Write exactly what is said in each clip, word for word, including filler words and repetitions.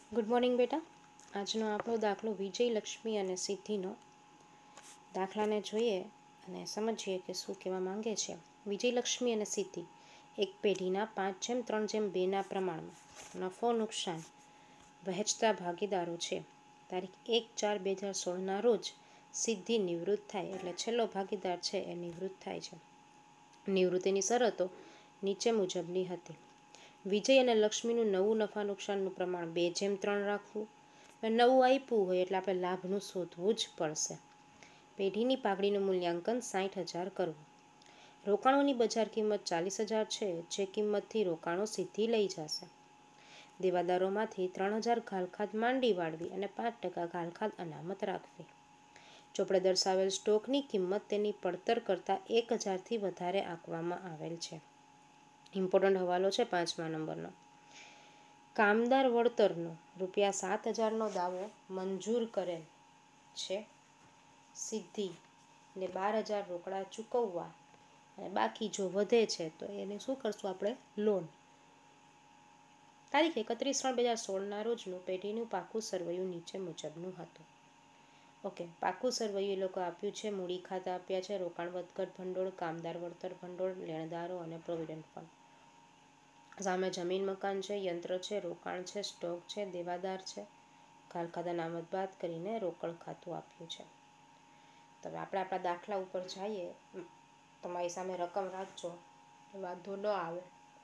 Good morning બેટા. આજનો આપણો દાખલો વિજય, લક્ષ્મી અને સિદ્ધિનો દાખલાને જોઈએ અને સમજીએ કે શું કહેવા માંગે છે. વિજય, લક્ષ્મી અને સિદ્ધિ એક પેઢીના પાંચ જેમ ત્રણ જેમ બેના પ્રમાણમાં નફો નુકસાન વહેંચતા ભાગીદારો છે. તારીખ એક ચાર બે હજાર સોળના રોજ સિદ્ધિ નિવૃત્ત થાય એટલે છેલ્લો ભાગીદાર છે એ નિવૃત્ત થાય છે. નિવૃત્તિની શરતો નીચે મુજબની હતી. વિજય અને લક્ષ્મીનું નવું નફા નુકસાનનું પ્રમાણ બે જેમ ત્રણ રાખવું. નવું આપ્યું હોય એટલે આપણે લાભનું શોધવું જ પડશે. પેઢીની પાઘડીનું મૂલ્યાંકન સાઠ હજાર કરવું. રોકાણોની બજાર કિંમત ચાલીસ હજાર છે, જે કિંમતથી રોકાણો સિદ્ધિ લઈ જશે. દેવાદારોમાંથી ત્રણ હજાર ઘાલખાદ માંડી વાળવી અને પાંચ ટકા ઘાલખાદ અનામત રાખવી. ચોપડે દર્શાવેલ સ્ટોકની કિંમત તેની પડતર કરતાં એક હજારથી વધારે આંકવામાં આવેલ છે. ઇમ્પોર્ટન્ટ હવાલો છે પાંચમા નંબરનો. કામદાર વળતરનો રૂપિયા સાત હજારનો દાવો મંજૂર કરેલ છે. સિદ્ધિ ને બાર હજાર રોકડા ચૂકવવા અને બાકી જો વધે છે તો એને શું કરશું આપણે? લોન. તારીખ એકત્રીસ ત્રણ બે હજાર સોળના રોજનું પેઢીનું પાકું સરવૈયું નીચે મુજબનું હતું. ઓકે, પાકું સરવૈયું એ લોકો આપ્યું છે. મૂડી ખાતા આપ્યા છે. રોકાણ વધઘટ ભંડોળ, કામદાર વળતર ભંડોળ, લેણદારો અને પ્રોવિડન્ટ ફંડ. સામે જમીન મકાન છે, યંત્ર છે, રોકાણ છે, સ્ટોક છે, દેવાદાર છે. ઘાલખાદ અનામત બાદ કરીને રોકડ ખાતું આપ્યું છે. તો હવે આપણે આપણા દાખલા ઉપર જઈએ. તમારી સામે રકમ રાખજો, વાંધો ન આવે.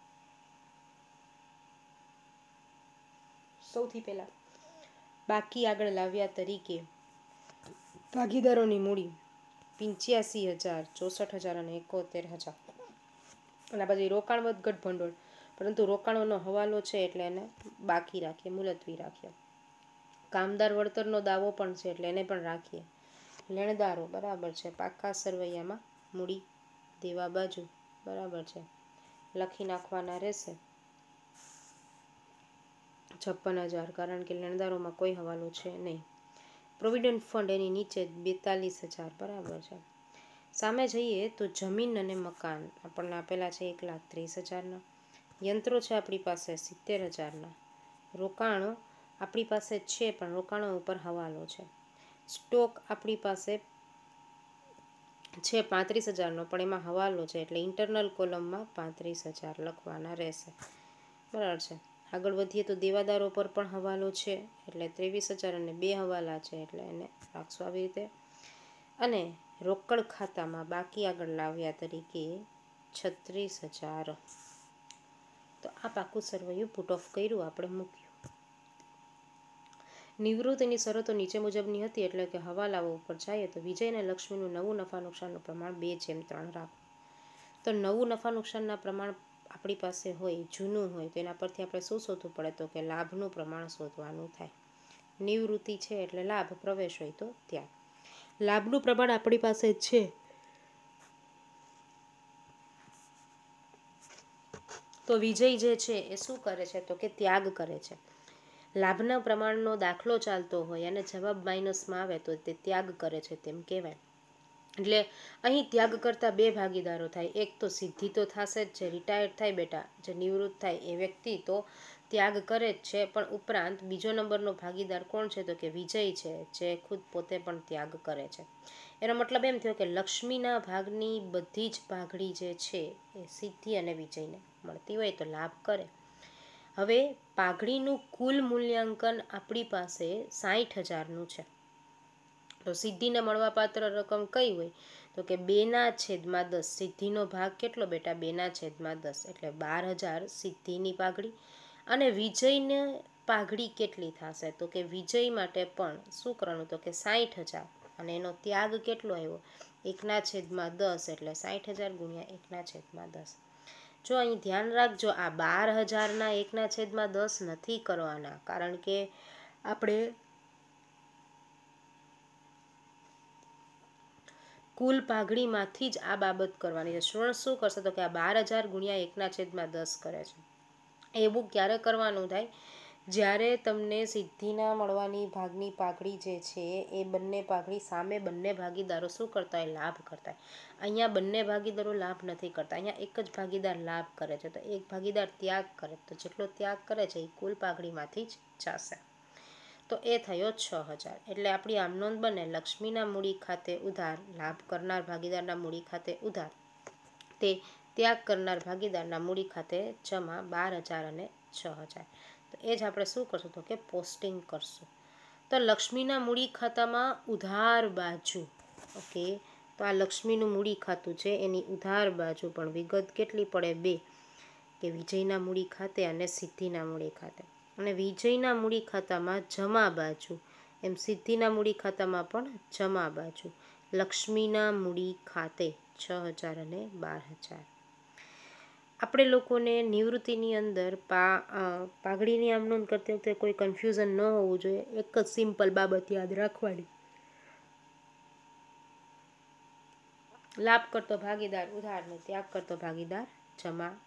સૌથી પહેલા બાકી આગળ લાવ્યા તરીકે ભાગીદારોની મૂડી પંચ્યાસી હજાર, ચોસઠ હજાર અને એકોતેર હજાર. અને પછી રોકાણ વધઘટ ભંડોળ, પરંતુ રોકાણોનો હવાલો છે એટલે એને બાકી રાખીએ, મુલતવી રાખીએ. કામદાર વળતરનો દાવો પણ છે એટલે એને પણ રાખીએ. લેણદારો બરાબર છે. પાકા સરવૈયામાં મૂડી દેવા બાજુ બરાબર છે, લખી નાખવાના રહેશે છપ્પન હજાર, કારણ કે લેણદારોમાં કોઈ હવાલો છે નહીં. પ્રોવિડન્ટ ફંડ એની નીચે બેતાલીસ હજાર બરાબર છે. સામે જઈએ તો જમીન અને મકાન આપણને આપેલા છે એક લાખ ત્રીસ હજારના. યંત્રો છે આપણી પાસે સિત્તેર હજારના. રોકાણો આપણી પાસે છે પણ રોકાણો ઉપર હવાલો છે. સ્ટોક આપણી પાસે છે પાંત્રીસ હજારનો, પણ એમાં હવાલો છે એટલે ઇન્ટરનલ કોલમમાં પાંત્રીસ હજાર લખવાના રહેશે બરાબર છે. આગળ વધીએ તો દેવાદારો પર પણ હવાલો છે એટલે ત્રેવીસ હજાર અને બે હવાલા છે એટલે એને રાખશું આવી રીતે. અને રોકડ ખાતામાં બાકી આગળ લાવ્યા તરીકે છત્રીસ હજાર. તો આ પાકું સરવૈયું પુટ ઓફ કર્યું, આપણે મૂક્યું. નિવૃત્તિની શરતો નીચે મુજબની હતી એટલે કે હવાલાઓ ઉપર જઈએ તો વિજય અને લક્ષ્મીનું નવું નફા નુકસાનનું પ્રમાણ બે જેમ ત્રણ રાખવું. તો નવું નફા નુકસાનના પ્રમાણ આપણી પાસે હોય, જૂનું હોય, તો એના પરથી આપણે શું શોધવું પડે? તો કે લાભનું પ્રમાણ શોધવાનું થાય. નિવૃત્તિ છે એટલે લાભ, પ્રવેશ હોય તો ત્યાગ. લાભનું પ્રમાણ આપણી પાસે છે તો વિજય જે છે એ શું કરે છે? તો કે ત્યાગ કરે છે. લાભના પ્રમાણનો દાખલો ચાલતો હોય અને જવાબ માઇનસમાં આવે તો તે ત્યાગ કરે છે તેમ કહેવાય. એટલે અહીં ત્યાગ કરતા બે ભાગીદારો થાય. એક તો સિદ્ધિ તો થશે જ, જે રિટાયર્ડ થાય બેટા, જે નિવૃત્ત થાય એ વ્યક્તિ તો ત્યાગ કરે જ છે, પણ ઉપરાંત બીજો નંબરનો ભાગીદાર કોણ છે? તો કે વિજય છે, જે ખુદ પોતે પણ ત્યાગ કરે છે. એનો મતલબ એમ થયો કે લક્ષ્મીના ભાગની બધી જ પાઘડી જે છે એ સિદ્ધિ અને વિજયને મળતી હોય તો લાભ કરે. હવે પાઘડીનું કુલ મૂલ્યાંકન આપણી પાસે સાઠ હજારનું છે. તો સિદ્ધિને મળવાપાત્ર રકમ કઈ હોય? તો કે બેના છેદમાં દસ. સિદ્ધિનો ભાગ કેટલો બેટા? બેના છેદમાં દસ, એટલે બાર હજાર સિદ્ધિની પાઘડી. અને વિજયને પાઘડી કેટલી થશે? તો કે વિજય માટે પણ શું કરવાનું? તો કે સાઠ હજાર. અને એનો ત્યાગ કેટલો આવ્યો? એકના છેદમાં દસ, એટલે સાઠ હજાર ગુણ્યા એકના છેદમાં દસ. જો અહીં ધ્યાન રાખજો, આ બાર હજારના એકના છેદમાં દસ નથી કરવાના, કારણ કે આપણે કુલ પાઘડીમાંથી જ આ બાબત કરવાની છે. સ્ટુડન્ટ શું કરશે? તો કે આ બાર હજાર ગુણ્યા એકના છેદમાં દસ કરે છે. એવું ક્યારે કરવાનું થાય? જ્યારે તમને સિદ્ધિના મળવાની ભાગની પાઘડી જે છે એ બંને પાઘડી સામે બંને ભાગીદારો શું કરતા હોય? લાભ કરતા હોય. અહીંયા બંને ભાગીદારો લાભ નથી કરતા, અહીંયા એક જ ભાગીદાર લાભ કરે છે. તો એક ભાગીદાર ત્યાગ કરે, તો જેટલો ત્યાગ કરે છે એ કુલ પાઘડીમાંથી જ જશે. તો એ થયો છ હજાર. એટલે આપણી આમ નોંધ બને લક્ષ્મીના મૂડી ખાતે ઉધાર, લાભ કરનાર ભાગીદારના મૂડી ખાતે ઉધાર, તે ત્યાગ કરનાર ભાગીદારના મૂડી ખાતે જમા બાર હજાર અને છ હજાર. તો એ જ આપણે શું કરશું તો કે પોસ્ટિંગ કરશું. તો લક્ષ્મીના મૂડી ખાતામાં ઉધાર બાજુ, ઓકે, તો આ લક્ષ્મીનું મૂડી ખાતું છે, એની ઉધાર બાજુ પણ વિગત કેટલી પડે? બે, કે વિજયના મૂડી ખાતે અને સિદ્ધિના મૂડી ખાતે. અને વિજયના મૂડી ખાતામાં જમા બાજુ, એમ સિદ્ધિના મૂડી ખાતામાં પણ જમા બાજુ. લક્ષ્મીના મૂડી ખાતે છ હજાર અને બાર હજાર. આપણે લોકોને નિવૃત્તિની અંદર પા પાઘડીની આમ નોંધ કરતી વખતે કોઈ કન્ફ્યુઝન ન હોવું જોઈએ. એક જ સિમ્પલ બાબત યાદ રાખવાની, લાભ કરતો ભાગીદાર ઉધાર ને ત્યાગ કરતો ભાગીદાર જમા